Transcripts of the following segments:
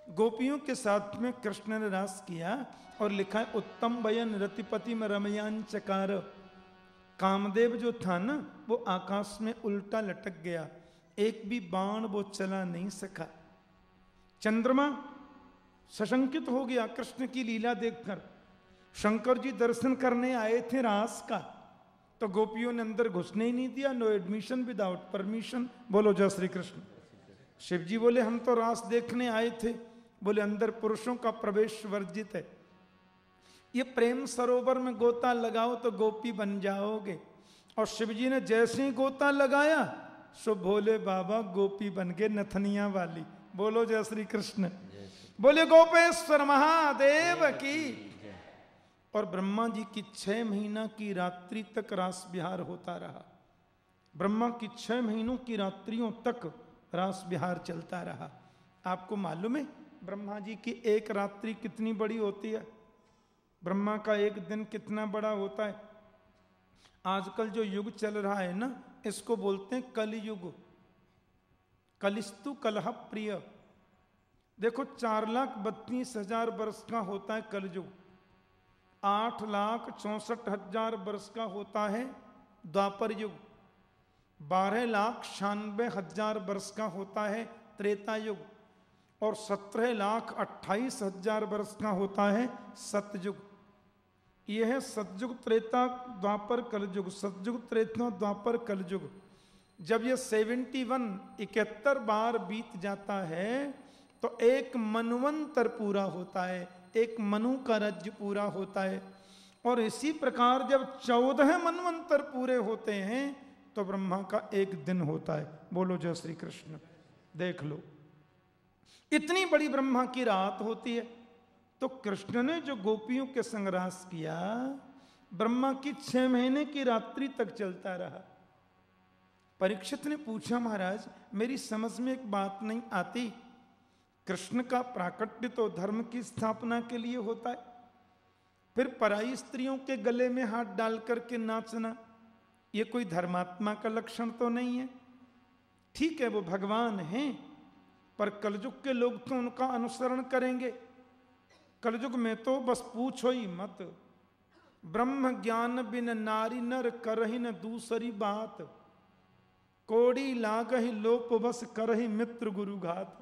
गोपियों के साथ में कृष्ण ने रास किया और लिखा है उत्तम बयन रतिपति में रमयान चकार। कामदेव जो था ना वो आकाश में उल्टा लटक गया, एक भी बाण वो चला नहीं सका। चंद्रमा सशंकित हो गया कृष्ण की लीला देखकर। शंकर जी दर्शन करने आए थे रास का, तो गोपियों ने अंदर घुसने ही नहीं दिया। No admission without permission. बोलो जय श्री कृष्ण। शिव जी बोले हम तो रास देखने आए थे। बोले अंदर पुरुषों का प्रवेश वर्जित है। ये प्रेम सरोवर में गोता लगाओ तो गोपी बन जाओगे। और शिव जी ने जैसे ही गोता लगाया सो भोले बाबा गोपी बन गए नथनिया वाली। बोलो जय श्री कृष्ण। बोले गोपेश्वर महादेव की। और ब्रह्मा जी की 6 महीना की रात्रि तक रास विहार होता रहा। ब्रह्मा की 6 महीनों की रात्रियों तक रास विहार चलता रहा। आपको मालूम है ब्रह्मा जी की एक रात्रि कितनी बड़ी होती है? ब्रह्मा का एक दिन कितना बड़ा होता है? आजकल जो युग चल रहा है ना, इसको बोलते हैं कलयुग। कलिस्तु कलह प्रिय। देखो 4,32,000 वर्ष का होता है कलयुग। 8,64,000 वर्ष का होता है द्वापर युग। 12,96,000 वर्ष का होता है त्रेता युग। और 17,28,000 वर्ष का होता है सतयुग। यह है सतयुग, त्रेता, द्वापर, कलयुग। सतयुग, त्रेता, द्वापर, कलयुग। जब यह 71 बार बीत जाता है तो एक मनवंतर पूरा होता है, एक मनु का राज्य पूरा होता है। और इसी प्रकार जब 14 मनवंतर पूरे होते हैं तो ब्रह्मा का एक दिन होता है। बोलो जय श्री कृष्ण। देख लो इतनी बड़ी ब्रह्मा की रात होती है। तो कृष्ण ने जो गोपियों के संग रास किया, ब्रह्मा की 6 महीने की रात्रि तक चलता रहा। परीक्षित ने पूछा महाराज मेरी समझ में एक बात नहीं आती, कृष्ण का प्राकट्य तो धर्म की स्थापना के लिए होता है, फिर पराई स्त्रियों के गले में हाथ डाल करके नाचना ये कोई धर्मात्मा का लक्षण तो नहीं है। ठीक है वो भगवान हैं, पर कलयुग के लोग तो उनका अनुसरण करेंगे। कलयुग में तो बस पूछो ही मत। ब्रह्म ज्ञान बिन नारी नर करहि न दूसरी बात, कोड़ी लागहि लोप बस करहि मित्र गुरु घात।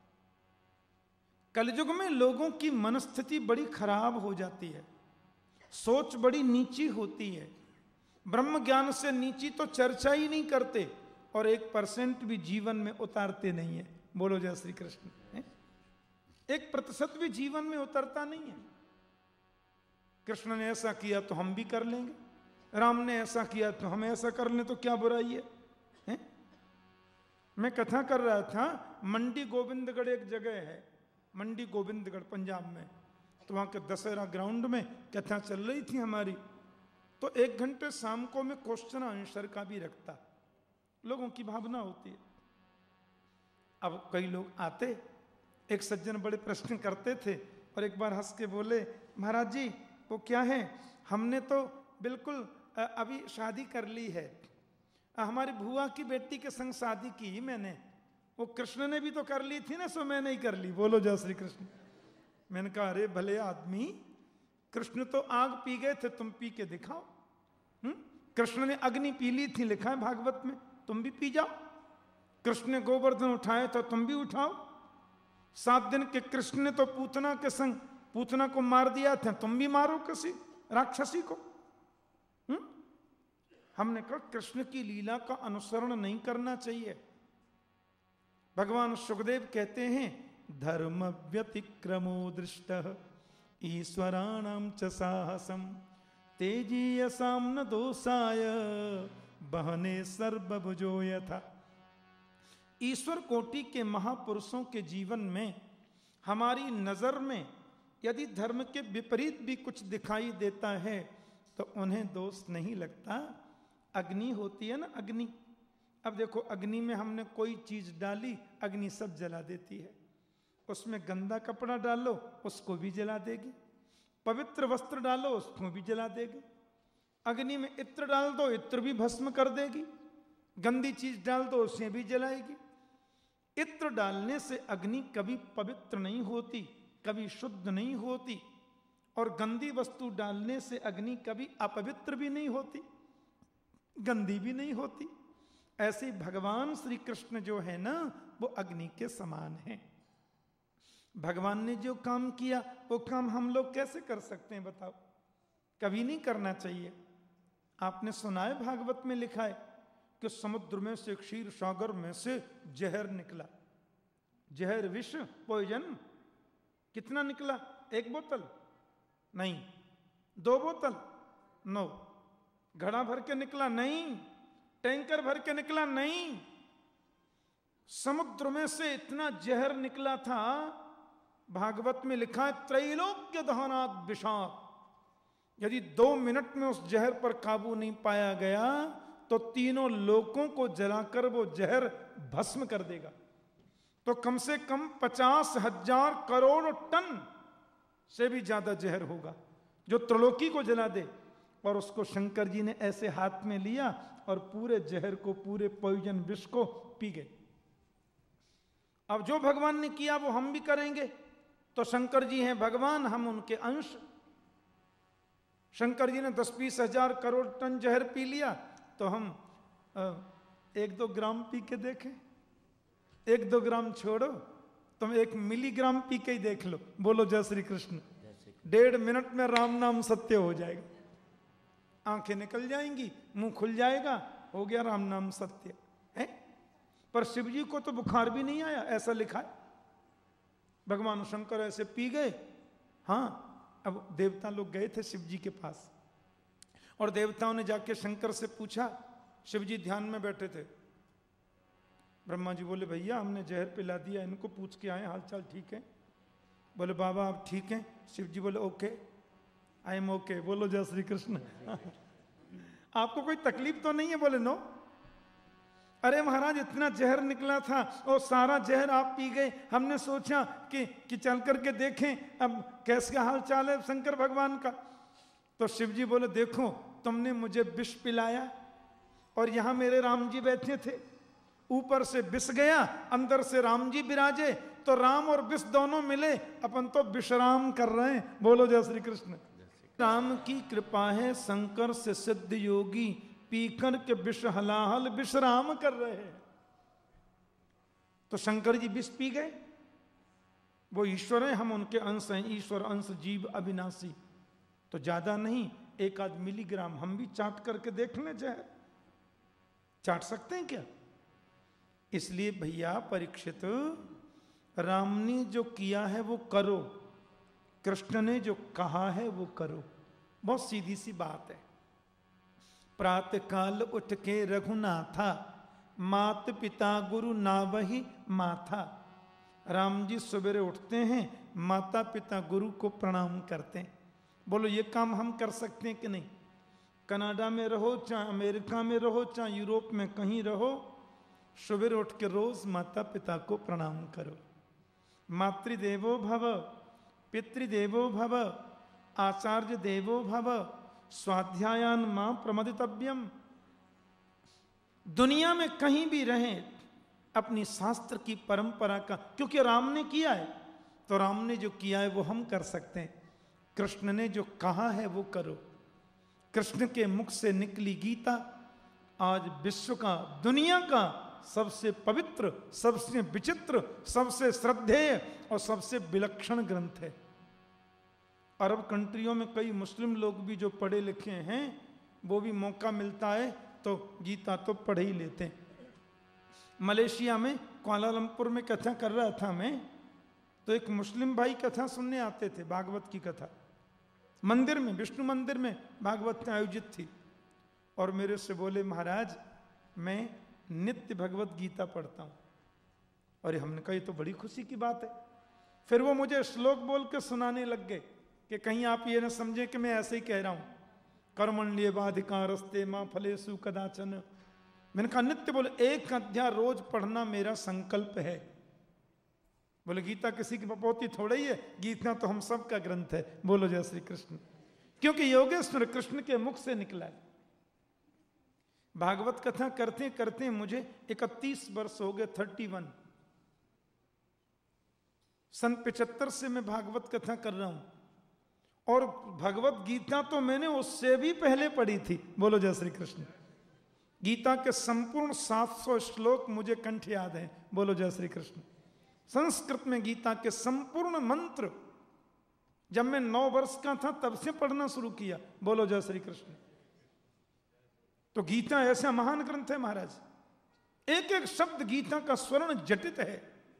कलयुग में लोगों की मनस्थिति बड़ी खराब हो जाती है, सोच बड़ी नीची होती है। ब्रह्म ज्ञान से नीची तो चर्चा ही नहीं करते और 1% भी जीवन में उतारते नहीं है। बोलो जय श्री कृष्ण। 1% भी जीवन में उतरता नहीं है। कृष्ण ने ऐसा किया तो हम भी कर लेंगे, राम ने ऐसा किया तो हम ऐसा कर लें, तो क्या बुराई है? मैं कथा कर रहा था, मंडी गोविंदगढ़ एक जगह है, मंडी गोविंदगढ़ पंजाब में। तो वहां के दशहरा ग्राउंड में कथा चल रही थी हमारी। तो 1 घंटे शाम को मैं क्वेश्चन आंसर का भी रखता, लोगों की भावना होती है। अब कई लोग आते, एक सज्जन बड़े प्रश्न करते थे और एक बार हंस के बोले महाराज जी वो क्या है, हमने तो बिल्कुल अभी शादी कर ली है, हमारी भुआ की बेटी के संग शादी की मैंने, वो कृष्ण ने भी तो कर ली थी ना, सो मैं नहीं कर ली। बोलो जय श्री कृष्ण। मैंने कहा अरे भले आदमी, कृष्ण तो आग पी गए थे, तुम पी के दिखाओ। कृष्ण ने अग्नि पी ली थी, लिखा है भागवत में, तुम भी पी जाओ। कृष्ण ने गोवर्धन उठाए तो तुम भी उठाओ। 7 दिन के कृष्ण ने तो पूतना के संग पूतना को मार दिया था, तुम भी मारो किसी राक्षसी को। हमने कहा कृष्ण की लीला का अनुसरण नहीं करना चाहिए। भगवान सुखदेव कहते हैं धर्म व्यतिक्रमो दृष्ट ईश्वराणाम च साहसम तेजीयसाम न दोषाय बहने सर्वभुजो यथा। ईश्वर कोटि के महापुरुषों के जीवन में हमारी नजर में यदि धर्म के विपरीत भी कुछ दिखाई देता है तो उन्हें दोष नहीं लगता। अग्नि होती है ना, अग्नि। अब देखो अग्नि में हमने कोई चीज डाली, अग्नि सब जला देती है। उसमें गंदा कपड़ा डालो उसको भी जला देगी, पवित्र वस्त्र डालो उसको भी जला देगी। अग्नि में इत्र डाल दो, इत्र भी भस्म कर देगी। गंदी चीज डाल दो उसे भी जलाएगी। इत्र डालने से अग्नि कभी पवित्र नहीं होती, कभी शुद्ध नहीं होती, और गंदी वस्तु डालने से अग्नि कभी अपवित्र भी नहीं होती, गंदी भी नहीं होती। ऐसे भगवान श्री कृष्ण जो है ना, वो अग्नि के समान है। भगवान ने जो काम किया वो काम हम लोग कैसे कर सकते हैं बताओ? कभी नहीं करना चाहिए। आपने सुना है भागवत में लिखा है कि समुद्र में से, क्षीर सागर में से जहर निकला। जहर, विष, पॉइजन कितना निकला? 1 बोतल नहीं, 2 बोतल, 9। घड़ा भर के निकला? नहीं। टैंकर भर के निकला? नहीं। समुद्र में से इतना जहर निकला था। भागवत में लिखा है त्रैलोक्य दहनात् विषात्। यदि 2 मिनट में उस जहर पर काबू नहीं पाया गया तो तीनों लोकों को जलाकर वो जहर भस्म कर देगा। तो कम से कम 50,000 करोड़ टन से भी ज्यादा जहर होगा जो त्रिलोकी को जला दे। और उसको शंकर जी ने ऐसे हाथ में लिया और पूरे जहर को, पूरे पॉइजन विष को पी गए। अब जो भगवान ने किया वो हम भी करेंगे। तो शंकर जी हैं भगवान, हम उनके अंश। शंकर जी ने 10-20 हजार करोड़ टन जहर पी लिया, तो हम 1-2 ग्राम पी के देखें। 1-2 ग्राम छोड़ो, तुम 1 मिलीग्राम पी के ही देख लो। बोलो जय श्री कृष्ण। 1.5 मिनट में राम नाम सत्य हो जाएगा। आंखें निकल जाएंगी, मुंह खुल जाएगा, हो गया राम नाम सत्य है। पर शिव जी को तो बुखार भी नहीं आया, ऐसा लिखा है। भगवान शंकर ऐसे पी गए। हाँ, अब देवता लोग गए थे शिव जी के पास, और देवताओं ने जाके शंकर से पूछा। शिव जी ध्यान में बैठे थे। ब्रह्मा जी बोले भैया हमने जहर पिला दिया, इनको पूछ के आए हालचाल ठीक है। बोले बाबा आप ठीक हैं? शिव जी बोले ओके, आई एम ओके। बोलो जय श्री कृष्ण। आपको कोई तकलीफ तो नहीं है? बोले नो। अरे महाराज इतना जहर निकला था और सारा जहर आप पी गए। हमने सोचा कि चल करके देखें अब कैसा हाल चाल है शंकर भगवान का। तो शिव जी बोले देखो तुमने मुझे विष पिलाया और यहां मेरे राम जी बैठे थे। ऊपर से विष गया, अंदर से राम जी विराजे, तो राम और विष दोनों मिले, अपन तो विश्राम कर रहे हैं। बोलो जय श्री कृष्ण। राम की कृपा है, शंकर से सिद्ध योगी पीकर के विष हलाहल विश्राम कर रहे हैं। तो शंकर जी विष पी गए। वो ईश्वर है, हम उनके अंश हैं। ईश्वर अंश जीव अविनाशी। तो ज्यादा नहीं, 1-8 मिलीग्राम हम भी चाट करके देख लें। जहर चाट सकते हैं क्या? इसलिए भैया परीक्षित, राम ने जो किया है वो करो, कृष्ण ने जो कहा है वो करो। बहुत सीधी सी बात है। प्रातः काल उठ के रघुनाथा, मात पिता गुरु ना वही माथा। राम जी सवेरे उठते हैं, माता पिता गुरु को प्रणाम करते हैं। बोलो ये काम हम कर सकते हैं कि नहीं? कनाडा में रहो, चाहे अमेरिका में रहो, चाहे यूरोप में कहीं रहो, सवेरे उठ के रोज माता पिता को प्रणाम करो। मातृदेवो भव, पितृदेवो भव, आचार्य देवो भव, स्वाध्यायान मां प्रमदितव्यम। दुनिया में कहीं भी रहें, अपनी शास्त्र की परंपरा का, क्योंकि राम ने किया है, तो राम ने जो किया है वो हम कर सकते हैं। कृष्ण ने जो कहा है वो करो। कृष्ण के मुख से निकली गीता आज विश्व का, दुनिया का सबसे पवित्र, सबसे विचित्र, सबसे श्रद्धेय और सबसे विलक्षण ग्रंथ है। अरब कंट्रियों में कई मुस्लिम लोग भी जो पढ़े लिखे हैं, वो भी मौका मिलता है तो गीता तो पढ़ ही लेते हैं। मलेशिया में कुआलालंपुर में कथा कर रहा था मैं, तो एक मुस्लिम भाई कथा सुनने आते थे, भागवत की कथा। मंदिर में, विष्णु मंदिर में भागवत आयोजित थी, और मेरे से बोले महाराज मैं नित्य भगवत गीता पढ़ता हूँ। और हमने कहा ये तो बड़ी खुशी की बात है। फिर वो मुझे श्लोक बोल के सुनाने लग गए कि कहीं आप ये ना समझे कि मैं ऐसे ही कह रहा हूँ। कर्मण्येवाधिकारस्ते मां फलेषु कदाचन। मैंने कहा नित्य। बोले 1 अध्याय रोज पढ़ना मेरा संकल्प है। बोले गीता किसी की पपोती थोड़ा ही है, गीता तो हम सब का ग्रंथ है। बोलो जय श्री कृष्ण। क्योंकि योगेश्वर कृष्ण के मुख से निकला है। भागवत कथा करते करते मुझे 31 वर्ष हो गए, 31। सन 75 से मैं भागवत कथा कर रहा हूं, और भगवत गीता तो मैंने उससे भी पहले पढ़ी थी। बोलो जय श्री कृष्ण। गीता के संपूर्ण 700 श्लोक मुझे कंठ याद हैं। बोलो जय श्री कृष्ण। संस्कृत में गीता के संपूर्ण मंत्र जब मैं 9 वर्ष का था तब से पढ़ना शुरू किया। बोलो जय श्री कृष्ण। तो गीता ऐसा महान ग्रंथ है महाराज, एक एक शब्द गीता का स्वर्ण जटित है।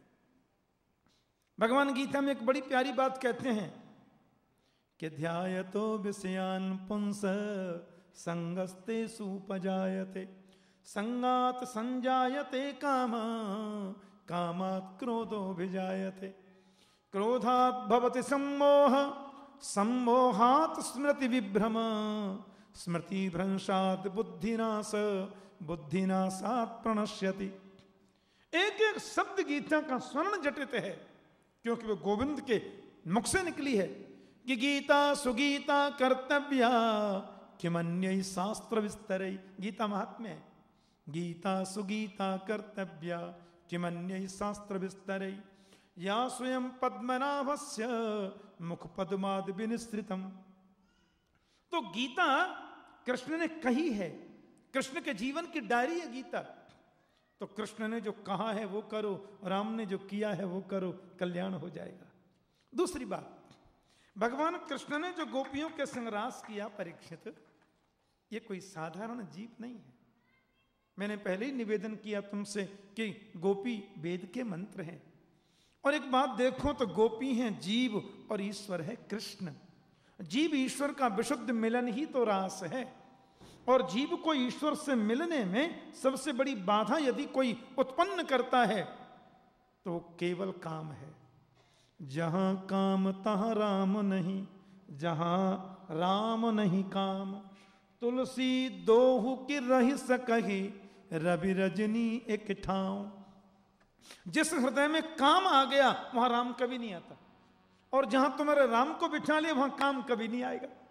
भगवान गीता में एक बड़ी प्यारी बात कहते हैं कि ध्यायतो विषयान पुंस संगस्ते सुपजायते संगात संजायते काम कामात् क्रोधो विजायते क्रोधात् भवति सम्मोह सम्मोहात् स्मृति विभ्रम स्मृति भ्रंशात् बुद्धिनाश बुद्धिनाशात् प्रणश्यति। एक एक शब्द गीता का स्वर्ण जटित है, क्योंकि वो गोविंद के मुख से निकली है कि गीता सुगीता कर्तव्या किमन्य शास्त्र विस्तरै। गीता महात्म्य है, गीता सुगीता कर्तव्या किमन्य शास्त्र विस्तरै या स्वयं पद्मनाभस्य मुख पद्माद विनिस्तृतम। तो गीता कृष्ण ने कही है, कृष्ण के जीवन की डायरी है गीता। तो कृष्ण ने जो कहा है वो करो, राम ने जो किया है वो करो, कल्याण हो जाएगा। दूसरी बात, भगवान कृष्ण ने जो गोपियों के संग रास किया परीक्षित, ये कोई साधारण जीव नहीं है। मैंने पहले ही निवेदन किया तुमसे कि गोपी वेद के मंत्र हैं। और एक बात देखो तो गोपी हैं जीव और ईश्वर है कृष्ण। जीव ईश्वर का विशुद्ध मिलन ही तो रास है, और जीव को ईश्वर से मिलने में सबसे बड़ी बाधा यदि कोई उत्पन्न करता है तो केवल काम है। जहां काम तहां राम नहीं, जहां राम नहीं काम, तुलसी दोहु की रही सकही रवि रजनी एक ठाव। जिस हृदय में काम आ गया वहां राम कभी नहीं आता, और जहां तुम्हारे राम को बिठा लिया वहां काम कभी नहीं आएगा।